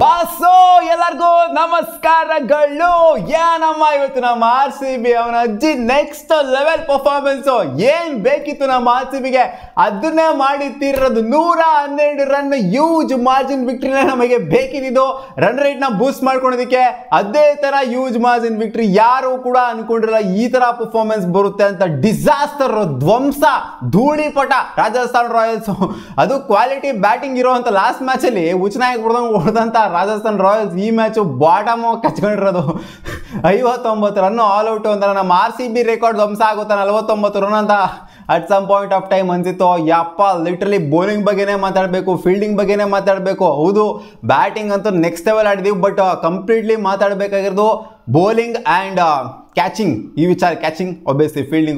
So ಎಲ್ಲರಿಗೂ ನಮಸ್ಕಾರಗಳು. ಏನಮ್ಮ ಇವತ್ತು ನಮ್ಮ ಆರ್ ಸಿ ಬಿ ಅವನ ಅಜ್ಜಿ ನೆಕ್ಸ್ಟ್ ಲೆವೆಲ್ ಪರ್ಫಾರ್ಮೆನ್ಸ್ ಏನ್ ಬೇಕಿತ್ತು ನಮ್ಮ ಆರ್ ಸಿ ಬಿಗೆ ಅದನ್ನೇ ಮಾಡಿ ತೀರೋದು. 112 ರನ್ ಯೂಜ್ ಮಾರ್ಜಿನ್ ವಿಕ್ಟ್ರಿನ ನಮಗೆ ಬೇಕಿದ್ದು. ರನ್ ರೇಟ್ ನ ಬೂಸ್ಟ್ ಮಾಡ್ಕೊಳೋದಕ್ಕೆ ಅದೇ ತರ ಯೂಜ್ ಮಾರ್ಜಿನ್ ವಿಕ್ಟ್ರಿ ಯಾರು ಕೂಡ ಅನ್ಕೊಂಡಿರಲ್ಲ ಈ ತರ ಪರ್ಫಾರ್ಮೆನ್ಸ್ ಬರುತ್ತೆ ಅಂತ. ಡಿಸಾಸ್ಟರ್, ಧ್ವಂಸ, ಧೂಳಿಪಟ ರಾಜಸ್ಥಾನ್ ರಾಯಲ್ಸ್. ಅದು ಕ್ವಾಲಿಟಿ ಬ್ಯಾಟಿಂಗ್ ಇರುವಂತ ಲಾಸ್ಟ್ ಮ್ಯಾಚ್ ಅಲ್ಲಿ ಉಚ್ಚನಾಯಕ್ ಹೊಡೆದಂತ ರಾಜಸ್ಥಾನ್ ರಾಯಲ್ಸ್ ಈ ಮ್ಯಾಚ್ ಬಾಟಮ್ ಕಚ್ಕೊಂಡಿರೋದು. 59 ರನ್ ಆಲ್ ಔಟ್ ಅಂತ ನಮ್ಮ ಆರ್ ಸಿ ಬಿ ರೆಕಾರ್ಡ್ ಧ್ವಂಸ ಆಗುತ್ತೆ 49 ರನ್ ಅಂತ at some point of time ಅನ್ಸಿತ್ತು. ಯಪ್ಪ, ಲಿಟ್ರಲಿ ಬೌಲಿಂಗ್ ಬಗ್ಗೆನೇ ಮಾತಾಡಬೇಕು, ಫೀಲ್ಡಿಂಗ್ ಬಗ್ಗೆನೇ ಮಾತಾಡಬೇಕು. ಹೌದು, ಬ್ಯಾಟಿಂಗ್ ಅಂತೂ ನೆಕ್ಸ್ಟ್ ಲೆವೆಲ್ ಆಡಿದೀವಿ, ಬಟ್ ಕಂಪ್ಲೀಟ್ಲಿ ಮಾತಾಡಬೇಕಾಗಿರೋದು ಬೌಲಿಂಗ್ ಆ್ಯಂಡ್ ಕ್ಯಾಚಿಂಗ್. ಈ ವಿಚಾರ ಕ್ಯಾಚಿಂಗ್ ಒಬ್ಬಿಯಸ್ಲಿ ಫೀಲ್ಡಿಂಗು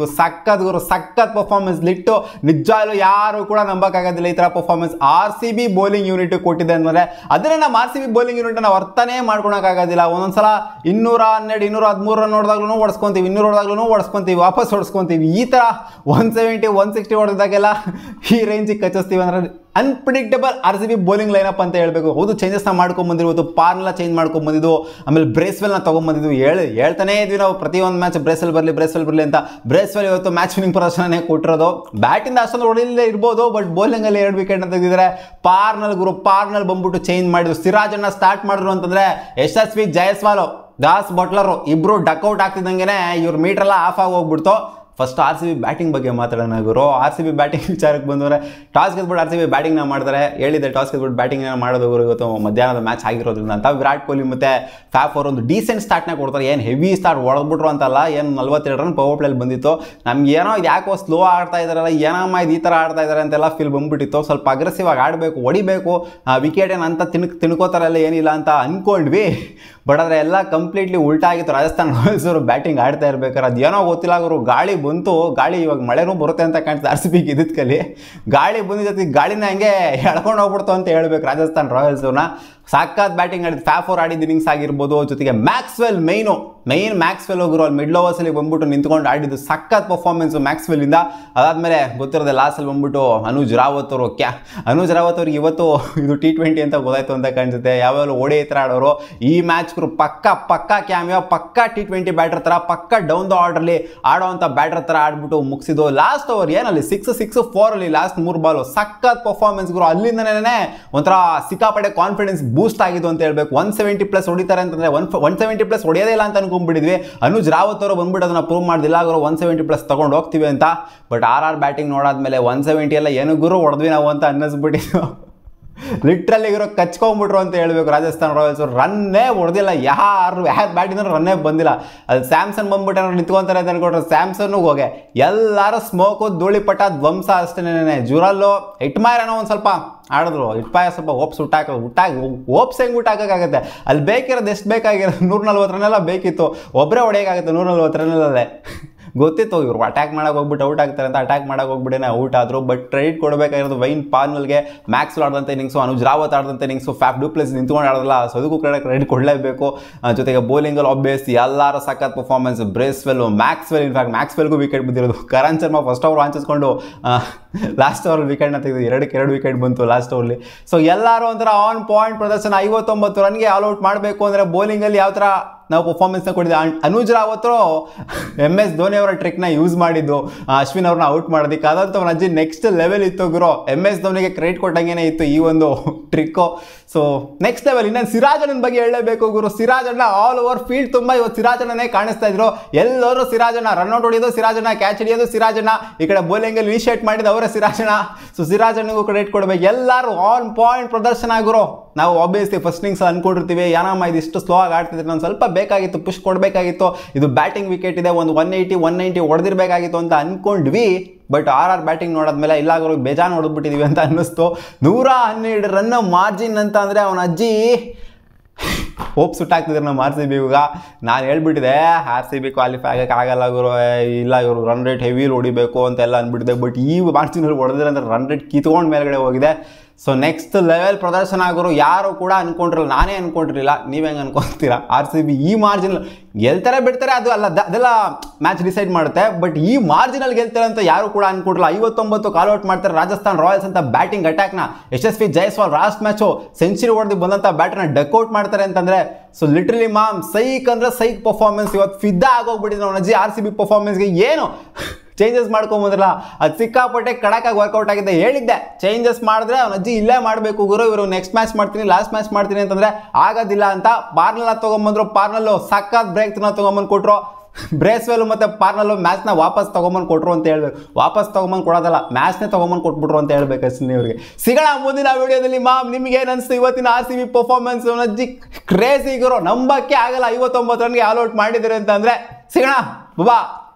ಸಖತ್ ಪರ್ಫಾರ್ಮೆನ್ಸ್ ಲಿಟ್ಟು ನಿಜವಾಗ್ಲೂ ಯಾರು ಕೂಡ ನಂಬಕ್ಕಾಗೋದಿಲ್ಲ ಈ ಥರ performance R C B bowling unit ಕೊಟ್ಟಿದೆ ಅಂದರೆ. ಅದನ್ನೇ ನಮ್ಮ R C B bowling unit ನಾವು ಅರ್ಥನೇ ಮಾಡ್ಕೊಳಕ್ಕಾಗೋದಿಲ್ಲ. ಒಂದೊಂದ್ಸಲ 212, 213 ರನ್ ಹೊಡೆದಾಗ್ಲೂ ಓಡಿಸ್ಕೊಂತೀವಿ, 200 ಹೊಡೆದಾಗ್ಲೂ ಓಡಿಸ್ಕೊಂತೀವಿ, ವಾಪಸ್ ಹೊಡ್ಸ್ಕೊಂತೀವಿ. ಈ ಥರ 170, 160 ಹೊಡೆದಾಗೆಲ್ಲ ಈ ರೇಂಜಿಗೆ ಕಚ್ಚಿಸ್ತೀವಿ ಅಂದರೆ unpredictable R C B bowling lineup ಅಂತ ಹೇಳ್ಬೇಕು. ಹೌದು, ಚೇಂಜಸ್ನ ಮಾಡ್ಕೊಂಬಂದಿರ್ಬೋದು, ಪಾರ್ನೆಲ್ಲ ಚೇಂಜ್ ಮಾಡ್ಕೊಂಬಂದಿದ್ದು, ಆಮೇಲೆ ಬ್ರೇಸ್ವೆಲ್ನ ತೊಗೊಂಬಂದಿದ್ದು. ಹೇಳ್ತಾನೇ ಇದ್ವಿ ನಾವು ಪ್ರತಿಯೊಂದು ಮ್ಯಾಚ್ ಬ್ರೇಸ್ವೆಲ್ ಬರಲಿ ಅಂತ. ಬ್ರೇಸ್ವೆಲ್ ಇವತ್ತು ಮ್ಯಾಚ್ ವಿನಿಂಗ್ ಪ್ರದರ್ಶನನೇ ಕೊಟ್ಟಿರೋದು. ಬ್ಯಾಟಿಂದ ಅಷ್ಟೊಂದು ಹೊಡೆಯಲ್ಲೇ ಇರ್ಬೋದು, ಬಟ್ ಬೌಲಿಂಗಲ್ಲಿ 2 ವಿಕೆಟ್ ಅಂತ ತೆಗೆದಿದ್ದಾರೆ. ಪಾರ್ನಲ್ಲಿ ಬಂದ್ಬಿಟ್ಟು ಚೇಂಜ್ ಮಾಡಿದ್ರು. ಸಿರಾಜನ್ನ ಸ್ಟಾರ್ಟ್ ಮಾಡಿದ್ರು ಅಂತಂದರೆ ಯಶಸ್ವಿ ಜೈಸ್ವಾಲ್, ದಾಸ್ ಬಟ್ಲರು ಇಬ್ಬರು ಡಕ್ಔಟ್ ಆಗ್ತಿದ್ದಂಗೆ ಇವ್ರ ಮೀಟ್ರೆಲ್ಲ ಆಫ್ ಆಗಿ ಹೋಗ್ಬಿಡ್ತು. First R C B batting ಬಗ್ಗೆ ಮಾತಾಡೋಣ ಗುರು. ಆರ್ ಸಿ ಬಿ ಬ್ಯಾಟಿಂಗ್ ವಿಚಾರಕ್ಕೆ ಬಂದವರೆ ಟಾಸ್ ಗೆದ್ಬಿಟ್ಟು ಆರ್ ಸಿ ಬಿ ಬ್ಯಾಟಿಂಗ್ನ ಮಾಡ್ತಾರೆ. ಹೇಳಿದೆ ಟಾಸ್ ಗೆದ್ಬಿಟ್ಟು ಬ್ಯಾಟಿಂಗ್ನ ಮಾಡೋದು ಗುರು ಇವತ್ತು ಮಧ್ಯಾಹ್ನದ ಮ್ಯಾಚ್ ಆಗಿರೋದ್ರಿಂದ ಅಂತ. ವಿರಾಟ್ ಕೊಹ್ಲಿ ಮತ್ತು ಫ್ಯಾಫ್ ಅವರು ಒಂದು ಡೀಸೆಂಟ್ ಸ್ಟಾರ್ಟ್ನ ಕೊಡ್ತಾರೆ. ಏನು ಹೆವಿ ಸ್ಟಾರ್ಟ್ ಹೊಡೆದ್ಬಿಟ್ರು ಅಂತಲ್ಲ, ಏನು 42 ರನ್ ಪವರ್ ಪ್ಲೇಲಿ ಬಂದಿತ್ತು. ನಮ್ಗೆ ಏನೋ ಇದು ಯಾಕೋ ಸ್ಲೋ ಆಡ್ತಾ ಇದ್ದಾರಲ್ಲ, ಏನಮ್ಮ ಇದು ಈ ಥರ ಆಡ್ತಾ ಇದ್ದಾರೆ ಅಂತೆಲ್ಲ ಫೀಲ್ ಬಂದ್ಬಿಟ್ಟಿತ್ತು. ಸ್ವಲ್ಪ ಅಗ್ರೆಸಿವ್ ಆಗಿ ಆಡಬೇಕು, ಹೊಡಿಬೇಕು, ವಿಕೆಟ್ ಏನಂತ ತಿನ್ಕೋತಾರಲ್ಲ ಏನಿಲ್ಲ ಅಂತ ಅಂದ್ಕೊಂಡ್ವಿ. ಬಟ್ ಆದರೆ ಎಲ್ಲ ಕಂಪ್ಲೀಟ್ಲಿ ಉಲ್ಟಾ ಆಗಿತ್ತು. ರಾಜಸ್ಥಾನ್ ರಾಯಲ್ಸ್ ಅವರು ಬ್ಯಾಟಿಂಗ್ ಆಡ್ತಾ ಇರ್ಬೇಕಾದ್ರೆ ಅದೇನೋ ಗೊತ್ತಿಲ್ಲ ಅವರು, ಗಾಳಿ ಬಂತು, ಗಾಳಿ ಇವಾಗ ಮಳೆನೂ ಬರುತ್ತೆ ಅಂತ ಕಾಣ್ತದೆ ಆರ್ ಸಿ ಬಿಗೆ. ಇದಕ್ಕಲ್ಲಿ ಗಾಳಿ ಬಂದಿದ್ದಕ್ಕೆ ಗಾಳಿನ ಹಂಗೆ ಎಳ್ಕೊಂಡು ಹೋಗ್ಬಿಡ್ತು ಅಂತ ಹೇಳ್ಬೇಕು ರಾಜಸ್ಥಾನ್ ರಾಯಲ್ಸ್ ಅವ್ರನ್ನ. ಸಾಕಾದ ಬ್ಯಾಟಿಂಗ್ ಆಡಿದ್ದು. ಫ್ಯಾಫ್ ಅವ್ರು ಆಡಿದ ಇನ್ನಿಂಗ್ಸ್ ಆಗಿರ್ಬೋದು, ಜೊತೆಗೆ ಮ್ಯಾಕ್ಸ್ವೆಲ್ ಮೇನ್ ಮ್ಯಾಕ್ಸ್ವೆಲ್ ಹೋಗಿರೋ ಅಲ್ಲಿ ಮಿಡ್ಲ್ ಓವರ್ಸಲ್ಲಿ ಬಂದ್ಬಿಟ್ಟು ನಿಂತ್ಕೊಂಡು ಆಡಿದ್ದು ಸಖತ್ ಪರ್ಫಾರ್ಮೆನ್ಸು ಮ್ಯಾಕ್ಸ್ವೆಲ್ಲಿಂದ. ಅದಾದಮೇಲೆ ಗೊತ್ತಿರೋದೆ ಲಾಸ್ಟಲ್ಲಿ ಬಂದ್ಬಿಟ್ಟು ಅನುಜ್ ರಾವತ್ ಅವ್ರಿಗೆ ಇವತ್ತು ಇದು T20 ಅಂತ ಗೊತ್ತಾಯ್ತು ಅಂತ ಕಾಣಿಸುತ್ತೆ. ಯಾವಾಗಲೂ ಓಡಿ ಹತ್ರ ಆಡೋರು ಈ ಮ್ಯಾಚ್ ಪಕ್ಕ ಕ್ಯಾಮಿಯೋ, ಪಕ್ಕ T20 ಬ್ಯಾಟರ್ ಥರ, ಪಕ್ಕ ಡೌನ್ ದ ಆರ್ಡ್ರಲ್ಲಿ ಆಡೋವಂಥ ಬ್ಯಾಟರ್ ಥರ ಆಡ್ಬಿಟ್ಟು ಮುಗಿಸಿದ್ದು. ಲಾಸ್ಟ್ ಓವರ್ ಏನಲ್ಲಿ 6-4 ಅಲ್ಲಿ ಲಾಸ್ಟ್ 3 ಬಾಲು ಸಖತ್ ಪರ್ಫಾರ್ಮೆನ್ಸ್ಗಳು. ಅಲ್ಲಿಂದನೇ ಒಂಥರ ಸಿಕ್ಕಾಪಡೆ ಕಾನ್ಫಿಡೆನ್ಸ್ ಬೂಸ್ಟ್ ಆಗಿದ್ದು ಅಂತ ಹೇಳ್ಬೇಕು. 170+ ಹೊಡಿತಾರೆ ಅಂತಂದರೆ 170+ ಹೊಡೆಯೋದೇ ಇಲ್ಲ ಅಂತ ಅನ್ಕೊಂಡ್ಬಿಟ್ಟಿದ್ವಿ. ಅನುಜ್ ರಾವತ್ ಅವರು ಬಂದ್ಬಿಟ್ಟು ಅದನ್ನು ಪ್ರೂವ್ ಮಾಡಿದಿಲ್ಲ, ಅವರು 170+ ತಗೊಂಡು ಹೋಗ್ತೀವಿ ಅಂತ. ಬಟ್ ಆರ್ ಬ್ಯಾಟಿಂಗ್ ನೋಡಾದ್ಮೇಲೆ 170 ಎಲ್ಲ ಏನು ಗುರು ಹೊಡೆದ್ವಿ ನಾವು ಅಂತ ಅನ್ನಿಸ್ಬಿಟ್ಟಿದ್ದು. ಲಿಟ್ರಲಿ ಇರೋ ಕಚ್ಕೊಂಡ್ಬಿಟ್ರು ಅಂತ ಹೇಳ್ಬೇಕು ರಾಜಸ್ಥಾನ್ ರಾಯಲ್ಸ್. ರನ್ನೇ ಹೊಡೆದಿಲ್ಲ, ಯಾರು ಬ್ಯಾಟಿಂದ ರನ್ನೇ ಬಂದಿಲ್ಲ. ಅದು ಸ್ಯಾಮ್ಸನ್ ಬಂದ್ಬಿಟ್ಟು ಏನಾದ್ರು ನಿಂತ್ಕೊಂತಾರೆ ಅಂತ ಅನ್ಕೊಂಡ್ರೆ ಸ್ಯಾಮ್ಸನ್ಗೂ ಹೋಗಿ ಎಲ್ಲರೂ ಸ್ಮೋಕು, ಧೂಳಿಪಟ, ಧ್ವಂಸ ಅಷ್ಟೇನೆ. ಜುರಲ್ಲು ಇಟ್ಮಾಯರನೋ ಒಂದು ಸ್ವಲ್ಪ ಆಡಿದ್ರು. ಇಟ್ಪಾಯ ಸ್ವಲ್ಪ ಓಪ್ಸ್ ಹೆಂಗೆ ಊಟಾಕಾಗುತ್ತೆ. ಅಲ್ಲಿ ಬೇಕಿರೋದು ಎಷ್ಟು ಬೇಕಾಗಿರೋದು 140 ರನ್ನೆಲ್ಲ ಬೇಕಿತ್ತು. ಒಬ್ಬರೇ ಹೊಡೆಯೋಕ್ಕಾಗುತ್ತೆ 140 ರನ್ನಲ್ಲೇ. ಗೊತ್ತಿತ್ತು ಇವರು ಅಟ್ಯಾಕ್ ಮಾಡೋಕೆ ಹೋಗ್ಬಿಟ್ಟು ಔಟ್ ಆಗ್ತಾರೆ ಅಂತ. ಅಟ್ಯಾಕ್ ಮಾಡೋಕೆ ಹೋಗ್ಬಿಟ್ಟೇನೆ ಔಟ್ ಆದರು. ಬಟ್ ಕ್ರೆಡಿಟ್ ಕೊಡಬೇಕಾಗಿರೋದು ವೈನ್ ಪಾರ್ನಲ್ಗೆ. ಮ್ಯಾಕ್ಸ್ವೆಲ್ ಆಡಿದಂಥ ಇನ್ನಿಂಗ್ಸು, ಅನುಜ್ ರಾವತ್ ಆಡಿದಂಥ ಇನ್ನಿಂಗ್ಸು, ಫ್ಯಾಫ್ ಡು ಪ್ಲೇಸ್ ನಿಂತ್ಕೊಂಡು ಆಡೋದಲ್ಲ, ಅದಕ್ಕೂ ಕ್ರೆಡಿಟ್ ಕೊಡಲೇಬೇಕು. ಜೊತೆಗೆ ಬೌಲಿಂಗಲ್ಲಿ ಆಬ್ವಿಯಸ್ ಎಲ್ಲರೂ ಸಖತ್ ಪರ್ಫಾರ್ಮೆನ್ಸ್. ಮ್ಯಾಕ್ಸ್ವೆಲ್ ಇನ್ಫ್ಯಾಕ್ಟ್ ಮ್ಯಾಕ್ಸ್ವೆಲ್ಗೂ ವಿಕೆಟ್ ಬಿದ್ದಿರೋದು. ಕರಣ್ ಶರ್ಮಾ ಫಸ್ಟ್ ಓವರ್ ವಾಂಚಿಸ್ಕೊಂಡು ಲಾಸ್ಟ್ ಓವರಲ್ಲಿ ವಿಕೆಟ್ನ ತೆಗೆದು 2 ವಿಕೆಟ್ ಬಂತು ಲಾಸ್ಟ್ ಓವರ್ಲಿ. ಸೊ ಎಲ್ಲರೂ ಒಂಥರ ಆನ್ ಪಾಯಿಂಟ್ ಪ್ರದರ್ಶನ. 59 ರನ್ಗೆ ಆಲ್ ಔಟ್ ಮಾಡಬೇಕು ಅಂದರೆ ಬೌಲಿಂಗಲ್ಲಿ ಯಾವ ಥರ ನಾವು ಪರ್ಫಾರ್ಮೆನ್ಸ್ನ ಕೊಟ್ಟಿದ್ದೆ. ಅನುಜ್ ರಾವತ್ MS ಧೋನಿ ಅವರ ಟ್ರಿಕ್ನ ಯೂಸ್ ಮಾಡಿದ್ದು ಅಶ್ವಿನ್ ಅವ್ರನ್ನ ಔಟ್ ಮಾಡೋದಕ್ಕೆ. ಅದಂತೂ ಅವನ ಅಜ್ಜಿ ನೆಕ್ಸ್ಟ್ ಲೆವೆಲ್ ಇತ್ತು ಗುರು. MS ಧೋನಿಗೆ ಕ್ರೆಡಿಟ್ ಕೊಟ್ಟಂಗೆ ಇತ್ತು ಈ ಒಂದು ಟ್ರಿಕ್ಕು. So next level. ಇನ್ನೊಂದು ಸಿರಾಜಣ್ಣನ ಬಗ್ಗೆ ಹೇಳಬೇಕು ಗುರು. ಸಿರಾಜಣ್ಣ ಆಲ್ ಓವರ್ ಫೀಲ್ಡ್ ತುಂಬ ಇವತ್ತು ಸಿರಾಜಣ್ಣನೇ ಕಾಣಿಸ್ತಾ ಇದ್ರು. ಎಲ್ಲರೂ ಸಿರಾಜಣ್ಣ, ರನ್ಔಟ್ ಹೊಡಿಯೋದು ಸಿರಾಜಣ್ಣ, ಕ್ಯಾಚ್ ಹಿಡಿಯೋದು ಸಿರಾಜಣ್ಣ, ಈ ಕಡೆ ಬೌಲಿಂಗಲ್ಲಿ ಇನಿಷಿಯೇಟ್ ಮಾಡಿದ್ದು ಅವರೇ ಸಿರಾಜಣ್ಣ. ಸೊ ಸಿರಾಜಣ್ಣಗೂ ಕ್ರೆಡಿಟ್ ಕೊಡಬೇಕು. ಎಲ್ಲರೂ ಆನ್ ಪಾಯಿಂಟ್ ಪ್ರದರ್ಶನ ಗುರು. ನಾವು ಆಬ್ವಿಯಸ್ಲಿ ಫಸ್ಟ್ ಇನ್ನಿಂಗ್ಸ್ ಅನ್ಕೊಂಡಿರ್ತೀವಿ, ಏನಮ್ಮ ಇದಿಷ್ಟು ಸ್ಲೋ ಆಗಿ ಆಡ್ತಿದ್ರೆ ನಾನು ಸ್ವಲ್ಪ ಬೇಕಾಗಿತ್ತು, ಪುಷ್ ಕೊಡಬೇಕಾಗಿತ್ತು, ಇದು ಬ್ಯಾಟಿಂಗ್ ವಿಕೆಟ್ ಇದೆ, ಒಂದು 180 ಹೊಡೆದಿರಬೇಕಾಗಿತ್ತು ಅಂತ ಅಂದ್ಕೊಂಡ್ವಿ. ಬಟ್ ಆರ್ ಬ್ಯಾಟಿಂಗ್ ನೋಡಿದ್ಮೇಲೆ ಇಲ್ಲಾಗರು ಬೇಜಾನ್ ಹೊಡೆದ್ಬಿಟ್ಟಿದ್ವಿ ಅಂತ ಅನ್ನಿಸ್ತು. 112 ರನ್ ಮಾರ್ಜಿನ್ ಅಂತ ಅಂದರೆ ಅವನ ಅಜ್ಜಿ ಹೋಪ್ ಸುಟ್ಟಾಗ್ತಿದ್ರು ನಮ್ಮ ಆರ್ ಸಿ ಬಿ. ಇವಾಗ ನಾನು ಹೇಳ್ಬಿಟ್ಟಿದೆ ಆರ್ ಸಿ ಬಿ ಕ್ವಾಲಿಫೈ ಆಗೋಕ್ಕಾಗಲ್ಲ ಗುರು, ಇಲ್ಲ ಇವರು ರನ್ ರೇಟ್ ಹೆವಿ ಹೊಡಿಬೇಕು ಅಂತೆಲ್ಲ ಅಂದ್ಬಿಟ್ಟಿದೆ. ಬಟ್ ಈ ಮಾರ್ಜಿನಲ್ಲಿ ಹೊಡೆದ್ರೆ ಅಂದರೆ ರನ್ ರೇಟ್ ಕಿತ್ಕೊಂಡು ಮೇಲ್ಗಡೆ ಹೋಗಿದೆ. ಸೊ ನೆಕ್ಸ್ಟ್ ಲೆವೆಲ್ ಪ್ರದರ್ಶನ ಆಗೋರು ಯಾರು ಕೂಡ ಅನ್ಕೊಂಡಿರಲ್ಲ, ನಾನೇ ಅನ್ಕೊಂಡಿರಲಿಲ್ಲ, ನೀವ್ ಹೆಂಗೆ ಅನ್ಕೊಂತೀರಾ? RCB ಈ ಮಾರ್ಜಿನಲ್ ಗೆಲ್ತಾರೆ ಬಿಡ್ತಾರೆ ಅದು ಅಲ್ಲ, ಅದೆಲ್ಲ ಮ್ಯಾಚ್ ಡಿಸೈಡ್ ಮಾಡುತ್ತೆ. ಬಟ್ ಈ ಮಾರ್ಜಿನಲ್ ಗೆಲ್ತಾರೆ ಅಂತ ಯಾರು ಕೂಡ ಅನ್ಕೊಂಡಿರಲ್ಲ. 59 ಕಾಲ್ ಔಟ್ ಮಾಡ್ತಾರೆ ರಾಜಸ್ಥಾನ್ ರಾಯಲ್ಸ್ ಅಂತ ಬ್ಯಾಟಿಂಗ್ ಅಟ್ಯಾಕ್ನ. Yashasvi Jaiswal last match century ಹೊಡೆದು ಬಂದಂಥ ಬ್ಯಾಟರ್ನ ಡಕ್ಔಟ್ ಮಾಡ್ತಾರೆ ಅಂತಂದ್ರೆ ಸೊ ಲಿಟ್ರಲಿ ಮಾಮ್ ಸೈಕ್ ಅಂದ್ರೆ ಸೈಕ್ ಪರ್ಫಾರ್ಮೆನ್ಸ್. ಇವತ್ತು ಫಿದಾ ಆಗೋಗ್ಬಿಟ್ಟಿದೆ ನಮ್ಮ ಅಜ್ಜಿ RCB ಪರ್ಫಾರ್ಮೆನ್ಸ್ಗೆ. ಏನು ಚೇಂಜಸ್ ಮಾಡ್ಕೊಂಬಂದ್ರಲ್ಲ, ಅದು ಸಿಕ್ಕಾಪಟ್ಟೆ ಕಡಕಾಗಿ ವರ್ಕೌಟ್ ಆಗಿದೆ. ಹೇಳಿದ್ದೆ ಚೇಂಜಸ್ ಮಾಡಿದ್ರೆ ಅವ್ನ ಅಜ್ಜಿ ಇಲ್ಲೇ ಮಾಡಬೇಕು ಗುರು, ಇವರು ನೆಕ್ಸ್ಟ್ ಮ್ಯಾಚ್ ಮಾಡ್ತೀನಿ ಲಾಸ್ಟ್ ಮ್ಯಾಚ್ ಮಾಡ್ತೀನಿ ಅಂತಂದ್ರೆ ಆಗೋದಿಲ್ಲ ಅಂತ ಪಾರ್ನಲ್ ತೊಗೊಂಬಂದ್ರು. ಪಾರ್ನಲ್ಲು ಸಖತ್ ಬ್ರೇಕ್ ತೊಗೊಂಬಂದು ಕೊಟ್ಟರು. ಬ್ರೇಸ್ವೆಲ್ ಮತ್ತು ಪಾರ್ನಲ್ಲು ಮ್ಯಾಚ್ನ ವಾಪಸ್ ತೊಗೊಂಬಂದು ಕೊಟ್ಟರು ಅಂತ ಹೇಳ್ಬೇಕು. ವಾಪಸ್ ತೊಗೊಂಬಂದು ಕೊಡೋದಲ್ಲ, ಮ್ಯಾಚ್ನೇ ತೊಗೊಂಬಂದು ಕೊಟ್ಬಿಟ್ರು ಅಂತ ಹೇಳ್ಬೇಕು ಅಷ್ಟೇ ಅವ್ರಿಗೆ. ಸಿಗೋಣ ಮುಂದಿನ ವಿಡಿಯೋದಲ್ಲಿ. ಮಾಮ್ ನಿಮಗೆ ಏನು ಅನಿಸ್ತು ಇವತ್ತಿನ RCB ಪರ್ಫಾರ್ಮೆನ್ಸ್? ಅಜ್ಜಿ ಕ್ರೇಜಿ ಗುರು, ನಂಬಕ್ಕೆ ಆಗಲ್ಲ 59 ರನ್ಗೆ ಆಲ್ ಔಟ್ ಮಾಡಿದ್ದಾರೆ ಅಂತಂದರೆ. ಸಿಗೋಣ, ಬಾ.